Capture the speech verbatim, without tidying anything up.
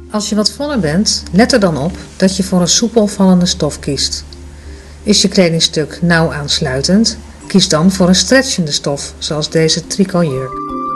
Als je wat voller bent, let er dan op dat je voor een soepel vallende stof kiest. Is je kledingstuk nauw aansluitend, kies dan voor een stretchende stof, zoals deze tricoljurk.